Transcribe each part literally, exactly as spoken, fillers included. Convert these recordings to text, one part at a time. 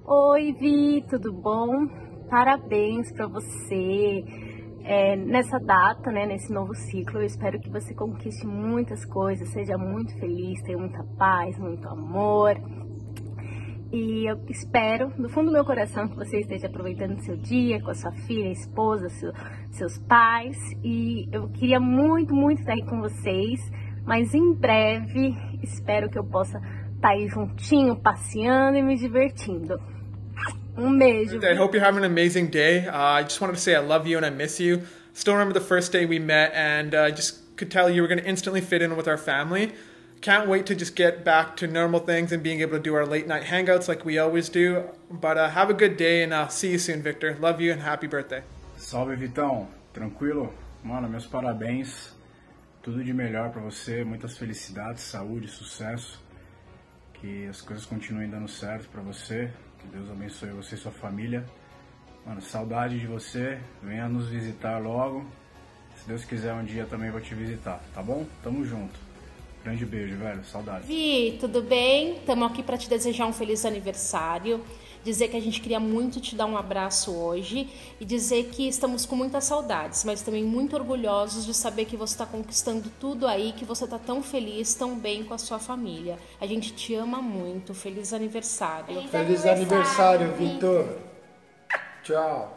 Oi, Vi, tudo bom? Parabéns para você é, nessa data, né, nesse novo ciclo. Eu espero que você conquiste muitas coisas, seja muito feliz, tenha muita paz, muito amor. E eu espero, do fundo do meu coração, que você esteja aproveitando o seu dia com a sua filha, esposa, seu, seus pais. E eu queria muito, muito estar aí com vocês, mas em breve espero que eu possa estar aí juntinho, passeando e me divertindo. Um beijo. I hope you're having an amazing day. Uh, I just wanted to say I love you and I miss you. Still remember the first day we met, and I uh, just could tell you were going to instantly fit in with our family. Can't wait to just get back to normal things and being able to do our late night hangouts like we always do. But uh, have a good day, and I'll see you soon, Victor. Love you and happy birthday. Salve, Vitão. Tranquilo? Mano, meus parabéns. Tudo de melhor pra você. Muitas felicidades, saúde, sucesso. Que as coisas continuem dando certo pra você. Que Deus abençoe você e sua família. Mano, saudade de você. Venha nos visitar logo. Se Deus quiser, um dia também vou te visitar, tá bom? Tamo junto. Grande beijo, velho. Saudade. Vi, tudo bem? Estamos aqui para te desejar um feliz aniversário. Dizer que a gente queria muito te dar um abraço hoje. E dizer que estamos com muitas saudades, mas também muito orgulhosos de saber que você está conquistando tudo aí, que você está tão feliz, tão bem com a sua família. A gente te ama muito. Feliz aniversário. Feliz, Feliz aniversário, Victor. Tchau.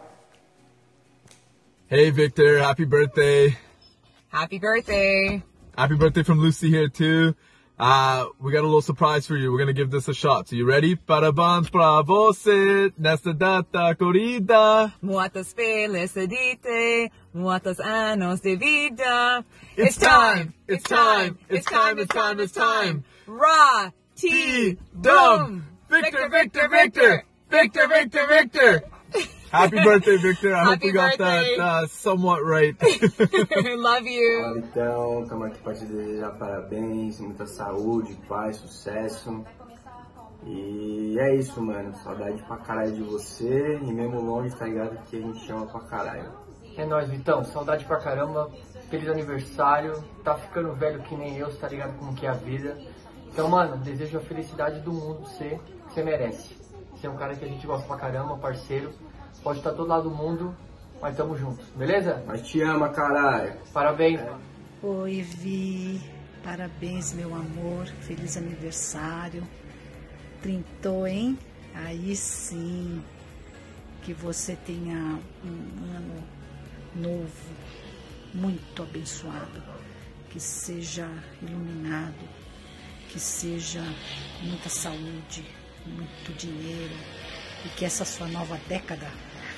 Hey, Victor. Happy birthday. Happy birthday. Happy birthday from Lucy here, too. Uh, we got a little surprise for you. We're going to give this a shot. So you ready? Parabéns pra você nessa data corrida. Muitas felicidades, muitos anos de vida. It's time, it's time, it's time, it's time, it's time. Ra, ti, dum. Victor, Victor, Victor, Victor, Victor, Victor. Happy birthday, Victor. I Happy hope we got birthday. that uh, somewhat right. Love you. Fala, então, estamos aqui para te desejar parabéns, muita saúde, paz, sucesso. E é isso, mano. Saudade pra caralho de você. E mesmo longe, tá ligado que a gente ama pra caralho. É nóis, Vitão. Saudade pra caramba. Feliz aniversário. Tá ficando velho que nem eu, tá ligado como que é a vida. Então, mano, desejo a felicidade do mundo pra você, que você merece. Você é um cara que a gente gosta pra caramba, parceiro. Pode estar todo lado do mundo, mas tamo junto, beleza? Mas te ama, caralho. Parabéns. Oi, Vi. Parabéns, meu amor. Feliz aniversário. Trintou, hein? Aí sim. Que você tenha um ano novo, muito abençoado. Que seja iluminado. Que seja muita saúde, muito dinheiro. E que essa sua nova década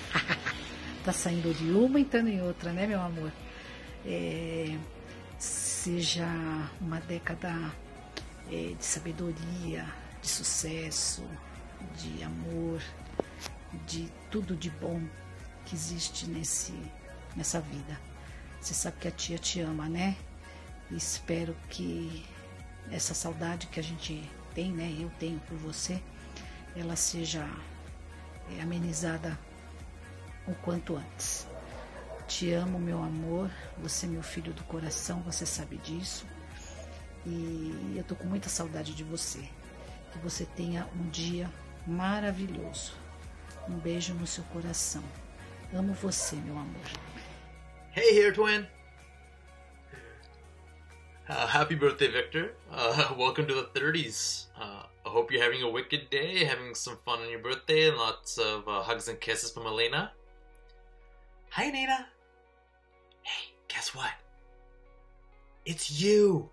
tá saindo de uma e entrando em outra, né, meu amor? É, seja uma década é, de sabedoria, de sucesso, de amor, de tudo de bom que existe nesse, nessa vida. Você sabe que a tia te ama, né? E espero que essa saudade que a gente tem, né? Eu tenho por você, ela seja é, amenizada o quanto antes. Te amo, meu amor. Você é meu filho do coração, você sabe disso. E eu tô com muita saudade de você. Que você tenha um dia maravilhoso. Um beijo no seu coração. Amo você, meu amor. Hey, here, twin. Uh, happy birthday, Victor. Uh, welcome to the thirties. Uh, I hope you're having a wicked day, having some fun on your birthday, and lots of uh, hugs and kisses from Elena. Hi, Nina. Hey, guess what? It's you.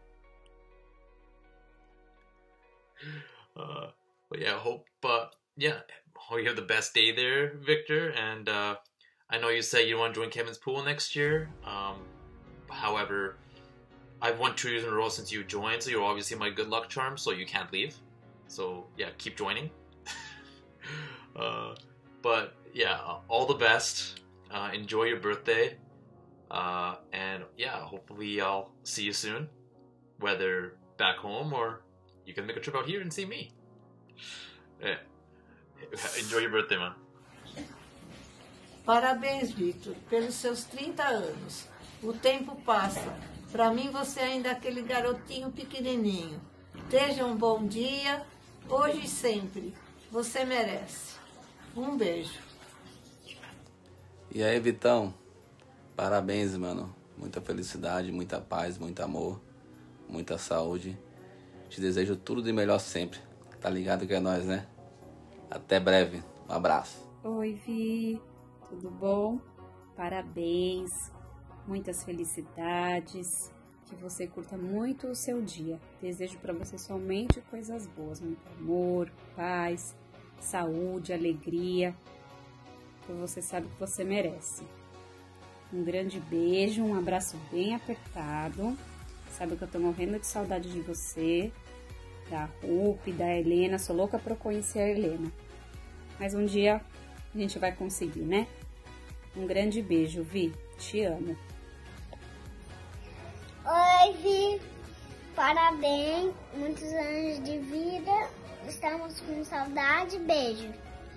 Uh, but yeah, hope, uh, yeah, hope you have the best day there, Victor. And uh, I know you said you want to join Kevin's pool next year. Um, however, I've won two years in a row since you joined, so you're obviously my good luck charm, so you can't leave. So yeah, keep joining. uh, but yeah, all the best. Uh, enjoy your birthday. Uh, and yeah, hopefully I'll see you soon. Whether back home or you can make a trip out here and see me. Yeah. Enjoy your birthday, man. Parabéns, Victor, pelos seus trinta anos. O tempo passa. Para mim, você ainda é aquele garotinho pequenininho. Seja um bom dia, hoje e sempre. Você merece. Um beijo. E aí, Vitão? Parabéns, mano. Muita felicidade, muita paz, muito amor, muita saúde. Te desejo tudo de melhor sempre. Tá ligado que é nóis, né? Até breve. Um abraço. Oi, Vi. Tudo bom? Parabéns. Muitas felicidades. Que você curta muito o seu dia. Desejo pra você somente coisas boas. Muito amor, paz, saúde, alegria. Que você sabe que você merece. Um grande beijo, um abraço bem apertado. Sabe que eu tô morrendo de saudade de você, da Rupi, da Helena. Sou louca pra conhecer a Helena. Mas um dia a gente vai conseguir, né? Um grande beijo, Vi. Te amo. Oi, Vi. Parabéns. Muitos anos de vida. Estamos com saudade. Beijo.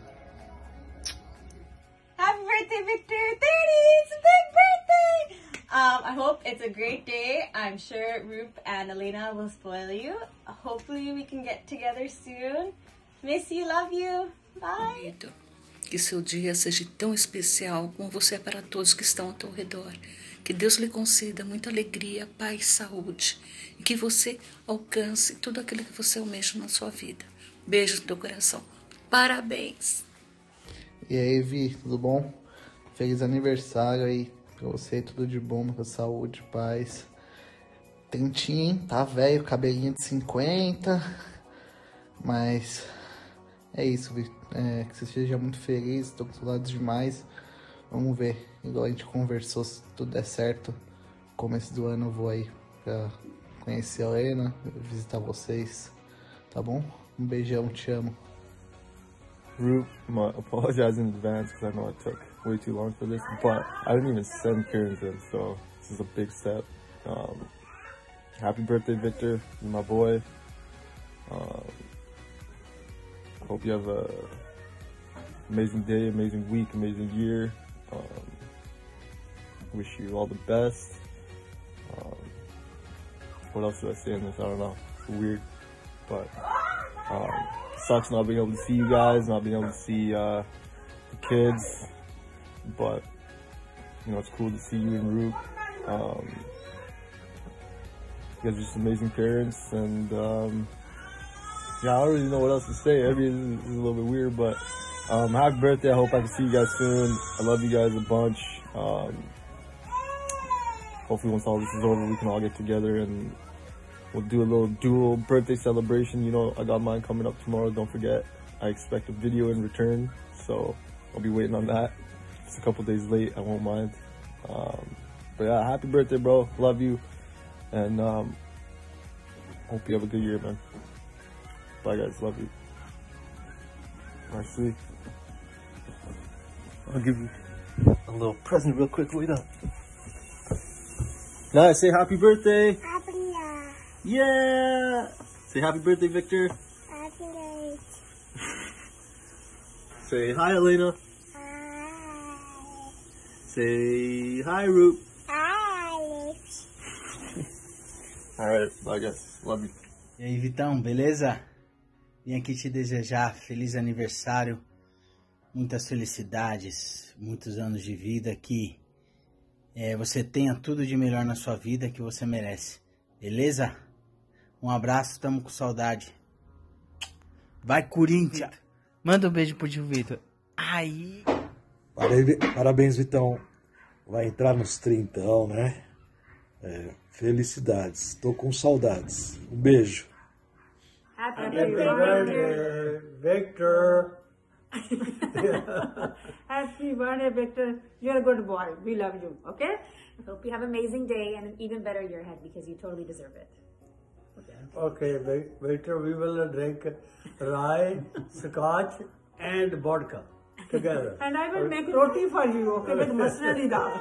Happy birthday, Victor! thirty! It's a big birthday! Um, I hope it's a great day. I'm sure Rup and Elena will spoil you. Hopefully we can get together soon. Miss you, love you. Bye! Que seu dia seja tão especial como você é para todos que estão ao teu redor. Que Deus lhe conceda muita alegria, paz e saúde. E que você alcance tudo aquilo que você almeja na sua vida. Beijo no teu coração. Parabéns! E aí, Vi, tudo bom? Feliz aniversário aí pra você, tudo de bom, muita saúde, paz. Tentinho, hein? Tá velho, cabelinho de cinquenta. Mas é isso, Vi. É, que você esteja muito feliz, tô com saudades demais. Vamos ver, igual a gente conversou, se tudo der certo. Começo do ano eu vou aí pra conhecer a Helena, visitar vocês, tá bom? Um beijão, te amo. Rup, I apologize in advance because I know it took way too long for this, but I didn't even send Karen's in, so this is a big step. Um, happy birthday, Victor, you're my boy. Um, hope you have a amazing day, amazing week, amazing year. Um, wish you all the best. Um, what else did I say in this? I don't know. It's weird, but um, sucks not being able to see you guys, not being able to see uh, the kids, but you know it's cool to see you and Rup. Um, you guys are just amazing parents, and um, yeah, I don't really know what else to say. Every is, is a little bit weird, but um, happy birthday! I hope I can see you guys soon. I love you guys a bunch. Um, hopefully, once all this is over, we can all get together and we'll do a little dual birthday celebration. You know, I got mine coming up tomorrow. Don't forget. I expect a video in return, so I'll be waiting on that. It's a couple days late. I won't mind. Um, but yeah, happy birthday, bro. Love you, and um, hope you have a good year, man. Bye, guys. Love you. Marcy, I'll give you a little present real quick. Wait up. Guys, say happy birthday. Happy birthday. Yeah. Say happy birthday, Victor. Happy birthday. Say hi, Elena. Hi. Say hi, Rup. Hi. Alright, bye, guys. Love you. E aí, Vitão, beleza? Vim aqui te desejar feliz aniversário, muitas felicidades, muitos anos de vida, que é, você tenha tudo de melhor na sua vida que você merece, beleza? Um abraço, tamo com saudade. Vai, Corinthians! Manda um beijo pro tio Vitor. Aí! Parabéns, Vitão. Vai entrar nos trintão, né? É, felicidades. Tô com saudades. Um beijo. Happy, Happy birthday, Victor. Happy birthday, Victor. You're a good boy. We love you, okay? I hope you have an amazing day and an even better year ahead because you totally deserve it. Okay, Victor, we will drink rye, scotch, and vodka together. And I will make roti for you, okay, with masala dal.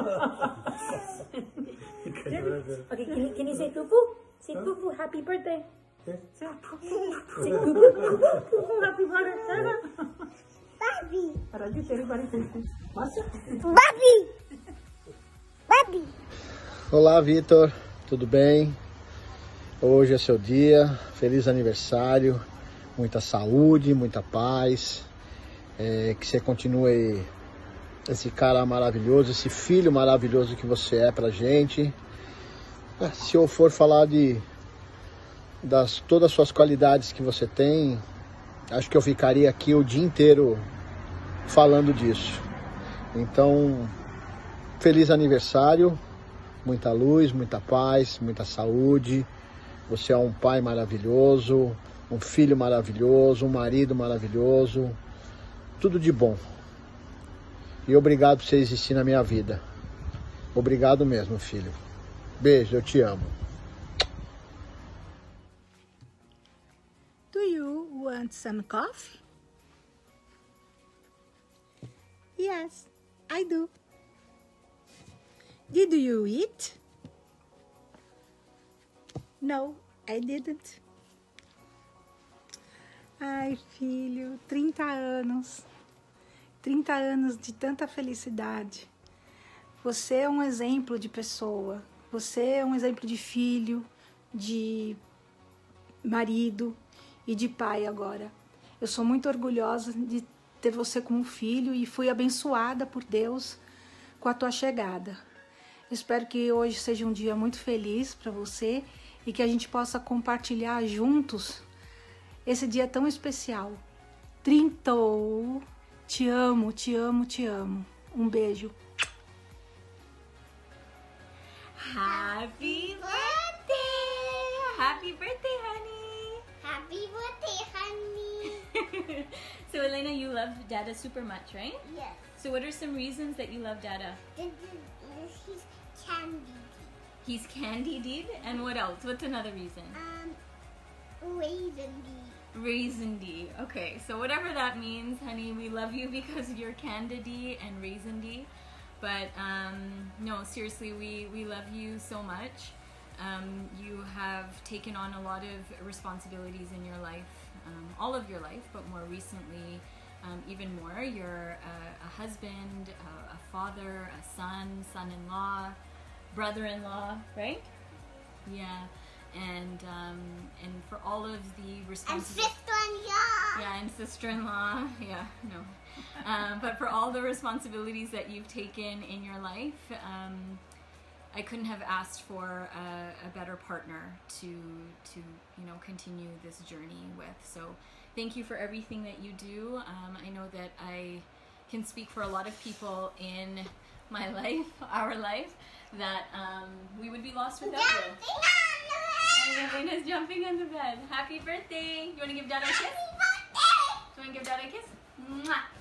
Okay, can you, can you say poo-poo? Say poo-poo, happy birthday. Say poo-poo. Say poo-poo. Poo-poo, happy birthday. Bobby. Raju, teri bari khushy. Bobby. Bobby. Olá, Vitor. Tudo bem? Hoje é seu dia. Feliz aniversário. Muita saúde, muita paz. é, que você continue esse cara maravilhoso, esse filho maravilhoso que você é pra gente. Se eu for falar de das todas as suas qualidades que você tem, acho que eu ficaria aqui o dia inteiro falando disso. Então, feliz aniversário, muita luz, muita paz, muita saúde. Você é um pai maravilhoso, um filho maravilhoso, um marido maravilhoso, tudo de bom. E obrigado por você existir na minha vida. Obrigado mesmo, filho. Beijo, eu te amo. Do you want some coffee? Yes, I do. Did you eat? No, I didn't. Ai, filho, trinta anos. trinta anos de tanta felicidade. Você é um exemplo de pessoa. Você é um exemplo de filho, de marido e de pai agora. Eu sou muito orgulhosa de ter você como filho e fui abençoada por Deus com a tua chegada. Espero que hoje seja um dia muito feliz para você e que a gente possa compartilhar juntos esse dia tão especial. Trintou! Te amo, te amo, te amo. Um beijo. Happy birthday! Happy birthday, honey! Happy birthday, honey! So, Elena, you love Dada super much, right? Yes. So, what are some reasons that you love Dada? This is his candy. He's candy deed? And what else? What's another reason? Um, raisin D. Raisin D. Okay, so whatever that means, honey, we love you because you're Candidi and Raisin D. But um, no, seriously, we, we love you so much. Um, you have taken on a lot of responsibilities in your life, um, all of your life, but more recently, um, even more. You're a, a husband, a, a father, a son, son-in-law, brother-in-law, right? Yeah. And um, and for all of the responsibilities, and sister-in-law. Yeah, and sister-in-law. Yeah, no. um, but for all the responsibilities that you've taken in your life, um, I couldn't have asked for a, a better partner to to you know continue this journey with. So thank you for everything that you do. Um, I know that I can speak for a lot of people in my life, our life, that um, we would be lost without you. And Elena's jumping on the bed. Happy birthday! You want to give Dad a kiss? Happy birthday! Do you want to give Dad a kiss? Mwah!